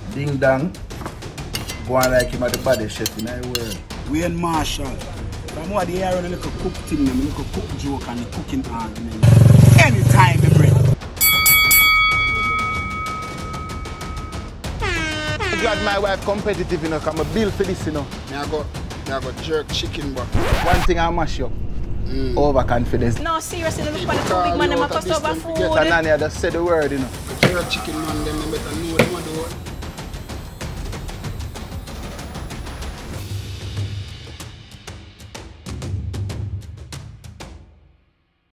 Ding dong. Go on like him at the body chef in the world. Wayne Marshall. From what they are on a little cook thing, a little cook joke and a cooking argument. Anytime the bread. I'm glad my wife competitive, you know, because I'm built for this, you know. I got jerk chicken, but one thing I mash up. Overconfidence. No, seriously, look at the two big man, I'm a cost over food. Get a nanny, I just say the word, you know. jerk chicken man, them better